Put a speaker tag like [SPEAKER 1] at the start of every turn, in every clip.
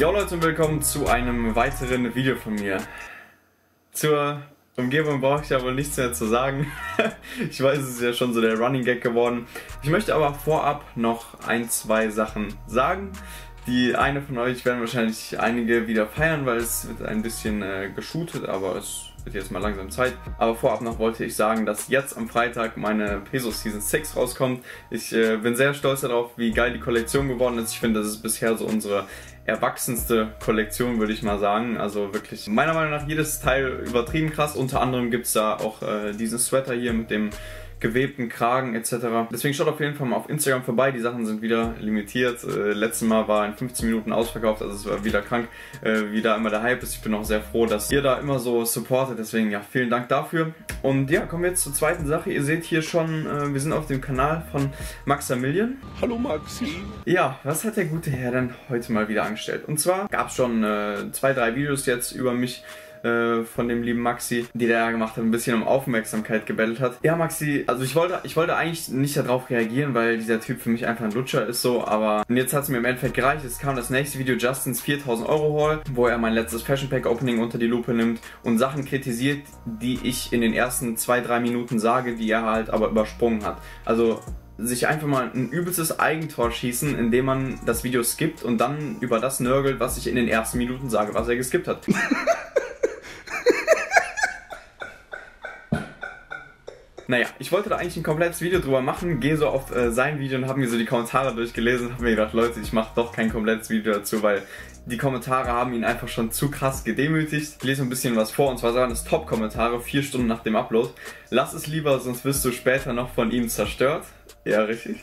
[SPEAKER 1] Jo Leute und willkommen zu einem weiteren Video von mir. Zur Umgebung brauche ich ja wohl nichts mehr zu sagen. Ich weiß, es ist ja schon so der Running Gag geworden. Ich möchte aber vorab noch ein, zwei Sachen sagen. Die eine von euch werden wahrscheinlich einige wieder feiern, weil es wird ein bisschen geshootet, aber es wird jetzt mal langsam Zeit. Aber vorab noch wollte ich sagen, dass jetzt am Freitag meine Pesos Season 6 rauskommt. Ich bin sehr stolz darauf, wie geil die Kollektion geworden ist. Ich finde, das ist bisher so unsere erwachsenste Kollektion, würde ich mal sagen. Also wirklich meiner Meinung nach jedes Teil übertrieben krass. Unter anderem gibt es da auch diesen Sweater hier mit dem gewebten Kragen etc. Deswegen schaut auf jeden Fall mal auf Instagram vorbei, die Sachen sind wieder limitiert. Letztes Mal war in 15 Minuten ausverkauft, also es war wieder krank, wie da immer der Hype ist. Ich bin auch sehr froh, dass ihr da immer so supportet, deswegen ja, vielen Dank dafür. Und ja, kommen wir jetzt zur zweiten Sache. Ihr seht hier schon, wir sind auf dem Kanal von Maximilian.
[SPEAKER 2] Hallo Maxi.
[SPEAKER 1] Ja, was hat der gute Herr denn heute mal wieder angestellt? Und zwar gab es schon 2, 3 Videos jetzt über mich, von dem lieben Maxi, die der ja gemacht hat, ein bisschen um Aufmerksamkeit gebettelt hat. Ja, Maxi, also ich wollte eigentlich nicht darauf reagieren, weil dieser Typ für mich einfach ein Lutscher ist so, aber jetzt hat es mir im Endeffekt gereicht. Es kam das nächste Video, Justins 4000 Euro Haul, wo er mein letztes Fashion Pack Opening unter die Lupe nimmt und Sachen kritisiert, die ich in den ersten 2, 3 Minuten sage, die er halt aber übersprungen hat. Also sich einfach mal ein übelstes Eigentor schießen, indem man das Video skippt und dann über das nörgelt, was ich in den ersten Minuten sage, was er geskippt hat. Naja, ich wollte da eigentlich ein komplettes Video drüber machen, gehe so auf sein Video und habe mir so die Kommentare durchgelesen und habe mir gedacht, Leute, ich mache doch kein komplettes Video dazu, weil die Kommentare haben ihn einfach schon zu krass gedemütigt. Ich lese ein bisschen was vor und zwar waren es Top-Kommentare, 4 Stunden nach dem Upload. Lass es lieber, sonst wirst du später noch von ihm zerstört. Ja, richtig.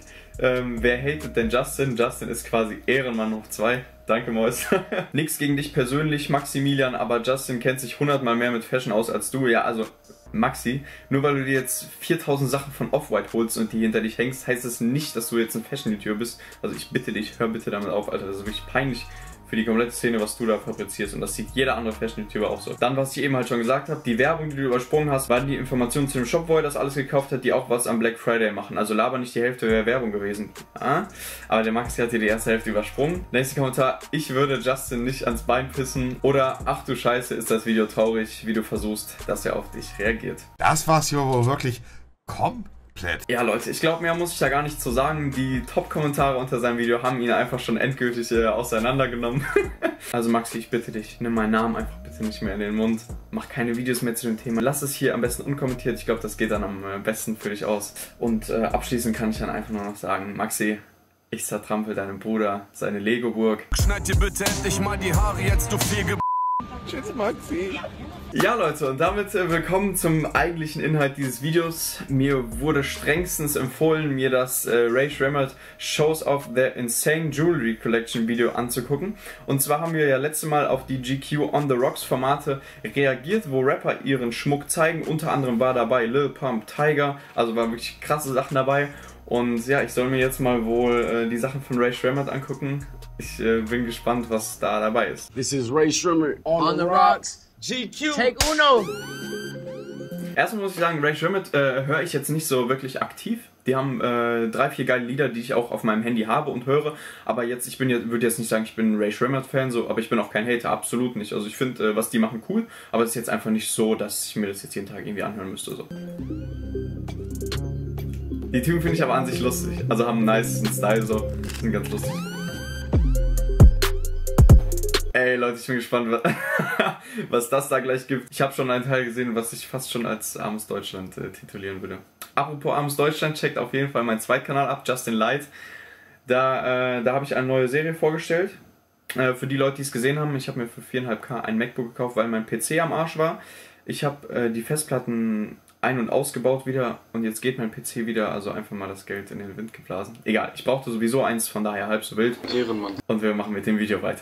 [SPEAKER 1] Wer hatet denn Justin? Justin ist quasi Ehrenmann hoch 2. Danke, Mois. Nix gegen dich persönlich, Maximilian, aber Justin kennt sich 100-mal mehr mit Fashion aus als du. Ja, also Maxi, nur weil du dir jetzt 4000 Sachen von Off-White holst und die hinter dich hängst, heißt es nicht, dass du jetzt ein Fashion-YouTuber bist. Also ich bitte dich, hör bitte damit auf, Alter. Das ist wirklich peinlich für die komplette Szene, was du da fabrizierst. Und das sieht jeder andere Fashion-YouTuber auch so. Dann, was ich eben halt schon gesagt habe, die Werbung, die du übersprungen hast, waren die Informationen zu dem Shop, wo er das alles gekauft hat, die auch was am Black Friday machen. Also laber nicht, die Hälfte wäre Werbung gewesen. Aber der Maxi hat dir die erste Hälfte übersprungen. Nächster Kommentar, ich würde Justin nicht ans Bein pissen. Oder, ach du Scheiße, ist das Video traurig, wie du versuchst, dass er auf dich reagiert.
[SPEAKER 2] Das war's hier wohl wirklich komplett.
[SPEAKER 1] Ja Leute, ich glaube, mehr muss ich da gar nicht zu sagen. Die Top-Kommentare unter seinem Video haben ihn einfach schon endgültig auseinandergenommen. Also Maxi, ich bitte dich, nimm meinen Namen einfach bitte nicht mehr in den Mund. Mach keine Videos mehr zu dem Thema. Lass es hier am besten unkommentiert. Ich glaube, das geht dann am besten für dich aus. Und abschließend kann ich dann einfach nur noch sagen, Maxi, ich zertrampel deinem Bruder seine Lego-Burg.
[SPEAKER 3] Schneid dir bitte endlich mal die Haare, jetzt du viel
[SPEAKER 2] Tschüss Maxi.
[SPEAKER 1] Ja Leute, und damit willkommen zum eigentlichen Inhalt dieses Videos. Mir wurde strengstens empfohlen, mir das Ray Shremmerd Shows of the Insane Jewelry Collection Video anzugucken. Und zwar haben wir ja letztes Mal auf die GQ On The Rocks Formate reagiert, wo Rapper ihren Schmuck zeigen. Unter anderem war dabei Lil Pump, Tiger, also waren wirklich krasse Sachen dabei. Und ja, ich soll mir jetzt mal wohl die Sachen von Ray Shremmerd angucken. Ich bin gespannt, was da dabei ist.
[SPEAKER 4] This is Ray Shremmerd on the rocks. GQ. Take uno.
[SPEAKER 1] Erstmal muss ich sagen, Ray Shremmerd höre ich jetzt nicht so wirklich aktiv. Die haben 3, 4 geile Lieder, die ich auch auf meinem Handy habe und höre. Aber jetzt, würde jetzt nicht sagen, ich bin ein Ray Shremmerd Fan, so, aber ich bin auch kein Hater, absolut nicht. Also ich finde, was die machen, cool. Aber es ist jetzt einfach nicht so, dass ich mir das jetzt jeden Tag irgendwie anhören müsste. So. Die Typen finde ich aber an sich lustig. Also haben einen nice Style, so. Sind ganz lustig. Ey Leute, ich bin gespannt, was das da gleich gibt. Ich habe schon einen Teil gesehen, was ich fast schon als Armes Deutschland titulieren würde. Apropos Armes Deutschland, checkt auf jeden Fall meinen Zweitkanal ab, Justin Light. Da habe ich eine neue Serie vorgestellt. Für die Leute, die es gesehen haben, ich habe mir für 4,5K ein MacBook gekauft, weil mein PC am Arsch war. Ich habe die Festplatten ein- und ausgebaut wieder und jetzt geht mein PC wieder, also einfach mal das Geld in den Wind geblasen. Egal, ich brauchte sowieso eins, von daher halb so wild.
[SPEAKER 4] Ehrenmann.
[SPEAKER 1] Und wir machen mit dem Video weiter.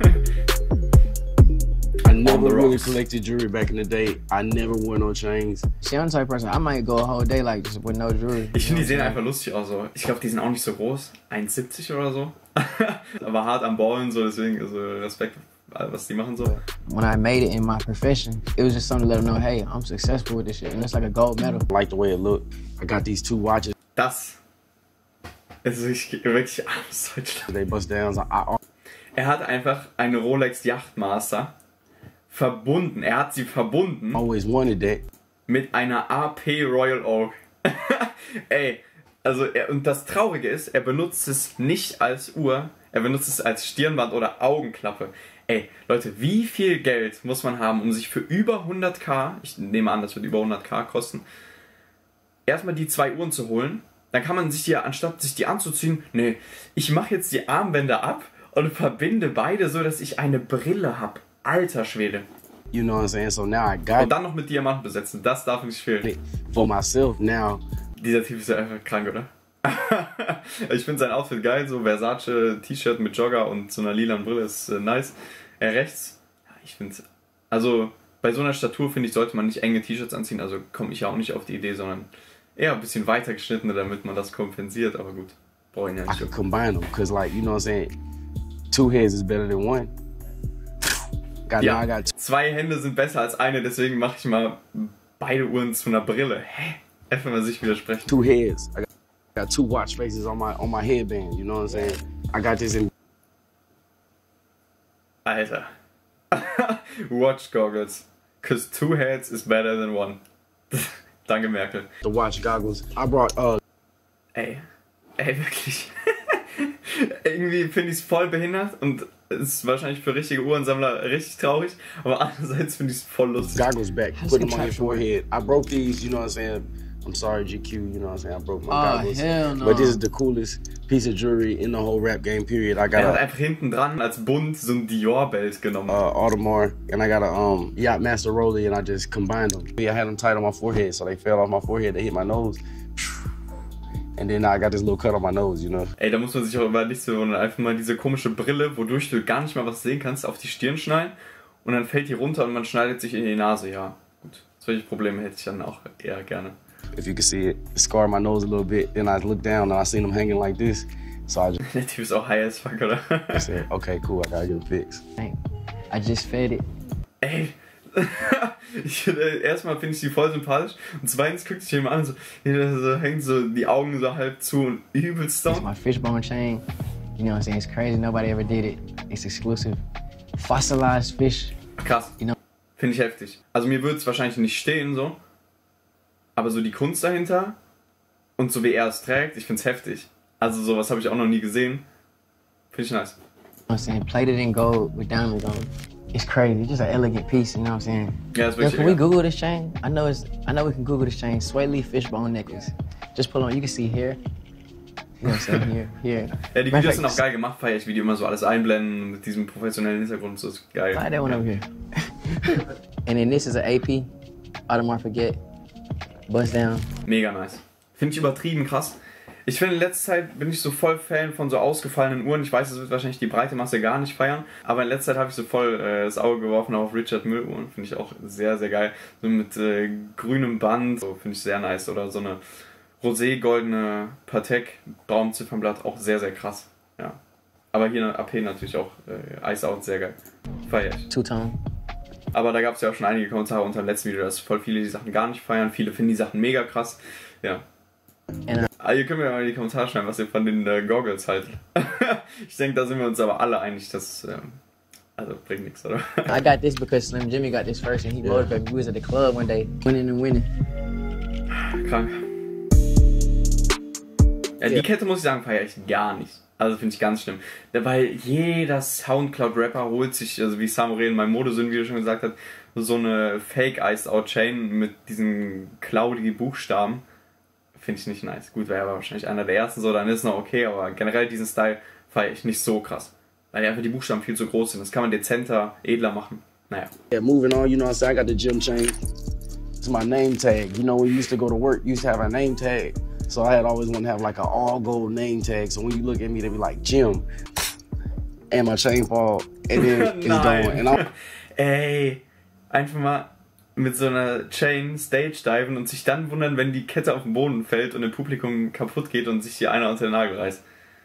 [SPEAKER 4] I never really collected jewelry back in the day. I never wore no chains.
[SPEAKER 5] See, I'm the type of person, I might go a whole day like just with no jewelry.
[SPEAKER 1] Ich finde, die sehen einfach lustig aus. So. Ich glaube, die sind auch nicht so groß. 1,70 oder so. Aber hart am Ballen, so deswegen, also Respekt, was die machen so.
[SPEAKER 5] When I made it in my profession, it was just something to let them know, hey, I'm successful with this shit. And it's like a gold medal.
[SPEAKER 4] I like the way it looked. I got these 2 watches.
[SPEAKER 1] Das ist wirklich armes Deutschland.
[SPEAKER 4] They bust down.
[SPEAKER 1] Er hat einfach eine Rolex Yachtmaster verbunden. Er hat sie verbunden
[SPEAKER 4] Always wanted that.
[SPEAKER 1] mit einer AP Royal Oak. Ey, also und das Traurige ist, er benutzt es nicht als Uhr, er benutzt es als Stirnband oder Augenklappe. Ey, Leute, wie viel Geld muss man haben, um sich für über 100.000, ich nehme an, das wird über 100.000 kosten, erstmal die 2 Uhren zu holen, dann kann man sich die, anstatt sich die anzuziehen, nee, ich mache jetzt die Armbänder ab und verbinde beide so, dass ich eine Brille habe. Alter Schwede.
[SPEAKER 4] You know what I'm saying? So now I got
[SPEAKER 1] Und dann noch mit Diamanten besetzen, das darf nicht fehlen.
[SPEAKER 4] it for myself now.
[SPEAKER 1] Dieser Typ ist ja einfach krank, oder? Ich finde sein Outfit geil, so Versace T-Shirt mit Jogger und so einer lilanen Brille ist nice. Rechts, ja, ich finde, also bei so einer Statur finde ich, sollte man nicht enge T-Shirts anziehen, also komme ich ja auch nicht auf die Idee, sondern eher ein bisschen weiter geschnittene, damit man das kompensiert, aber gut, brauche ich ja
[SPEAKER 4] I
[SPEAKER 1] nicht.
[SPEAKER 4] could combine them because, like, you know what I'm saying? 2 heads is better than 1. Now I
[SPEAKER 1] Ja,
[SPEAKER 4] got
[SPEAKER 1] 2 Hände sind besser als eine, deswegen mache ich mal beide Uhren zu einer Brille. Hä? Einfach mal sich widersprechen.
[SPEAKER 4] 2 heads. I got 2 watch faces on my headband. You know what I'm saying? I got this in
[SPEAKER 1] Alter. Watch goggles. Cause 2 heads is better than 1. Danke, Merkel.
[SPEAKER 4] the watch goggles. I brought
[SPEAKER 1] Ey, wirklich. Irgendwie finde ich es voll behindert und es ist wahrscheinlich für richtige Uhrensammler richtig traurig, aber andererseits finde ich es voll lustig.
[SPEAKER 4] goggles back.
[SPEAKER 5] How's
[SPEAKER 4] Put them on your
[SPEAKER 5] contraption work?
[SPEAKER 4] forehead. I broke these. You know what I'm saying? I'm sorry, GQ. You know what I'm saying? I broke my
[SPEAKER 5] Oh,
[SPEAKER 4] goggles.
[SPEAKER 5] hell no.
[SPEAKER 4] But this is the coolest piece of jewelry in the whole rap game. Period. I got
[SPEAKER 1] Er hat
[SPEAKER 4] a
[SPEAKER 1] einfach hinten dran als Bund so ein Dior-Belt genommen.
[SPEAKER 4] Audemars, and I got a Yachtmaster Rollie, and I just combined them. I had them tight on my forehead, so they fell off my forehead. They hit my nose, and then I got this little cut on my nose. You know.
[SPEAKER 1] Ey, da muss man sich auch über nichts wundern. Einfach mal diese komische Brille, wodurch du gar nicht mal was sehen kannst, auf die Stirn schneiden und dann fällt die runter und man schneidet sich in die Nase. Ja, gut. Solche Probleme hätte ich dann auch eher gerne.
[SPEAKER 4] If you can see it, it scarred my nose a little bit. Then I looked down and I seen them hanging like this. So I
[SPEAKER 1] Der Typ ist auch high as fuck, oder?
[SPEAKER 4] just said, okay, cool, I gotta get it fixed.
[SPEAKER 5] I just fed it.
[SPEAKER 1] Ey, erstmal finde ich die voll sympathisch und zweitens guckt sich jemand an, so hängt so die Augen so halb zu und übelst
[SPEAKER 5] It's
[SPEAKER 1] down.
[SPEAKER 5] my fishbone chain. You know what I'm saying? It's crazy. Nobody ever did it. It's exclusive. Fossilized fish.
[SPEAKER 1] Krass,
[SPEAKER 5] You know.
[SPEAKER 1] finde ich heftig. Also mir würde es wahrscheinlich nicht stehen so, aber so die Kunst dahinter und so wie er es trägt, ich finde es heftig. Also sowas habe ich auch noch nie gesehen. Finde ich nice.
[SPEAKER 5] You know what I'm saying? Plated in gold with diamonds on it. It's crazy. It's just an elegant piece, you know what I'm saying?
[SPEAKER 1] Ja, ist
[SPEAKER 5] Yo,
[SPEAKER 1] wirklich
[SPEAKER 5] can we
[SPEAKER 1] egal.
[SPEAKER 5] Google this chain? I know we can Google this chain. Sway Lee fishbone necklace. Just pull on. You can see here. You know what I'm saying? Here.
[SPEAKER 1] Ja, die
[SPEAKER 5] Matter
[SPEAKER 1] Videos
[SPEAKER 5] of
[SPEAKER 1] sind auch
[SPEAKER 5] fact,
[SPEAKER 1] geil gemacht, feier ich, wie die immer so alles einblenden mit diesem professionellen Hintergrund, so ist geil.
[SPEAKER 5] slide that one over here. And then this is an AP. Audemars Forget. Bust down.
[SPEAKER 1] Mega nice. Finde ich übertrieben krass. Ich finde, in letzter Zeit bin ich so voll Fan von so ausgefallenen Uhren. Ich weiß, es wird wahrscheinlich die breite Masse gar nicht feiern, aber in letzter Zeit habe ich so voll das Auge geworfen auf Richard Mille Uhren. Finde ich auch sehr, sehr geil. So mit grünem Band, so finde ich sehr nice. Oder so eine rosé-goldene Patek Braunziffernblatt, auch sehr, sehr krass. Ja. Aber hier eine AP natürlich auch Ice Out, sehr geil. Feier ich.
[SPEAKER 5] Two-tone.
[SPEAKER 1] Aber da gab es ja auch schon einige Kommentare unter dem letzten Video, dass voll viele die Sachen gar nicht feiern. Viele finden die Sachen mega krass. Ja. Ihr könnt mir mal in die Kommentare schreiben, was ihr von den Goggles haltet. Ich denke, da sind wir uns aber alle einig, dass also bringt nichts, oder?
[SPEAKER 5] I got this because Slim Jimmy got this first and he motivated me. We was at the club one day, winning and winning.
[SPEAKER 1] Krank. Ja, die Kette muss ich sagen, feiere ich gar nicht. Also finde ich ganz schlimm. Weil jeder Soundcloud-Rapper holt sich, also wie Samurai in meinem Modesyn-Video schon gesagt hat, so eine Fake-Iced-Out-Chain mit diesen cloudy Buchstaben. Finde ich nicht nice. Gut, wäre aber wahrscheinlich einer der ersten so, dann ist es noch okay, aber generell diesen Style feiere ich nicht so krass. Weil einfach die Buchstaben viel zu groß sind. Das kann man dezenter, edler machen. Naja.
[SPEAKER 4] Yeah, moving on, you know what I'm saying? I got the gym chain. It's my name tag. You know, when you used to go to work, you used to have a name tag. So I had always wanted to have like an all gold name tag. So when you look at me, they be like, Jim. And my chain fall. And then it's gone. And I'm
[SPEAKER 1] Ey, einfach mal mit so einer Chain Stage diven und sich dann wundern, wenn die Kette auf den Boden fällt und im Publikum kaputt geht und sich hier einer unter den Nagel reißt.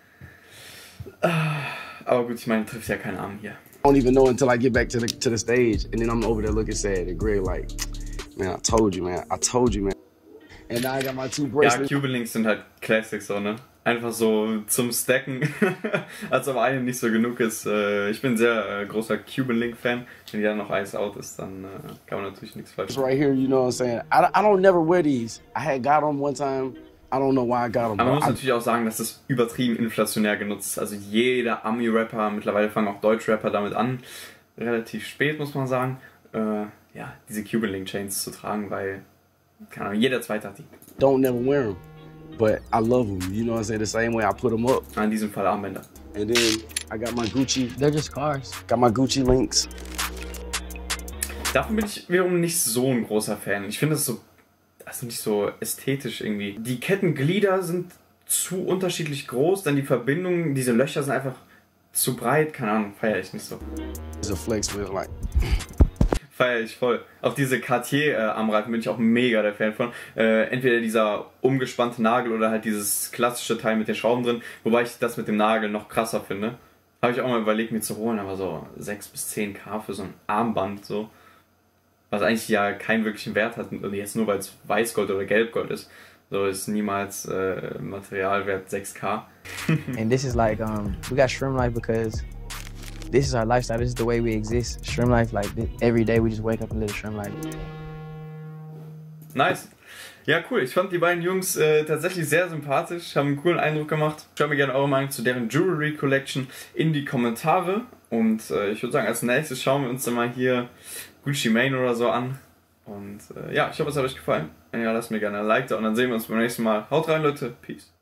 [SPEAKER 1] Aber gut, ich meine, trifft ja keinen Arm hier.
[SPEAKER 4] don't even know until I get back to the stage. And then I'm over there looking sad. And Greg like, man, I told you, man. And now I got my 2
[SPEAKER 1] Ja,
[SPEAKER 4] bracelets.
[SPEAKER 1] Cuban Links sind halt Classics so, ne? Einfach so zum Stacken, als ob einem nicht so genug ist. Ich bin sehr großer Cuban Link Fan. Wenn die dann noch Ice Out ist, dann kann man natürlich nichts falsch machen.
[SPEAKER 4] Right here, you know what I'm saying? I don't never wear these. I had got them one time. I don't know why I got them.
[SPEAKER 1] Aber man muss natürlich auch sagen, dass das übertrieben inflationär genutzt ist. Also jeder Ami-Rapper, mittlerweile fangen auch Deutsch-Rapper damit an. Relativ spät, muss man sagen. Ja, diese Cuban Link Chains zu tragen, weil, keine Ahnung, jeder Zweite hat die.
[SPEAKER 4] Don't never wear them. But I love them, you know what I'm saying? The same way I put them up.
[SPEAKER 1] In diesem Fall Armbänder.
[SPEAKER 4] And then I got my Gucci.
[SPEAKER 5] They're just cars.
[SPEAKER 4] Got my Gucci links.
[SPEAKER 1] Davon bin ich wiederum nicht so ein großer Fan. Ich finde das so, also nicht so ästhetisch irgendwie. Die Kettenglieder sind zu unterschiedlich groß, dann die Verbindungen, diese Löcher sind einfach zu breit. Keine Ahnung, feiere ich nicht so.
[SPEAKER 4] It's a flex with like.
[SPEAKER 1] Feiere ich voll. Auch diese Cartier-Armreifen bin ich auch mega der Fan von. Entweder dieser umgespannte Nagel oder halt dieses klassische Teil mit den Schrauben drin. Wobei ich das mit dem Nagel noch krasser finde. Habe ich auch mal überlegt, mir zu holen, aber so 6 bis 10.000 für so ein Armband so. Was eigentlich ja keinen wirklichen Wert hat. Und jetzt nur weil es Weißgold oder Gelbgold ist. So ist niemals Materialwert 6K.
[SPEAKER 5] And this is like, we got Shrimp Life because this is our lifestyle. This is the way we exist. Shrimp Life, like every day we just wake up and live Shrimp Life.
[SPEAKER 1] Nice. Ja, cool. Ich fand die beiden Jungs tatsächlich sehr sympathisch, haben einen coolen Eindruck gemacht. Schreibt mir gerne eure Meinung zu deren Jewelry Collection in die Kommentare. Und ich würde sagen, als nächstes schauen wir uns dann mal hier Gucci Mane oder so an. Und ja, ich hoffe, es hat euch gefallen. Wenn ja, lasst mir gerne ein Like da und dann sehen wir uns beim nächsten Mal. Haut rein, Leute. Peace.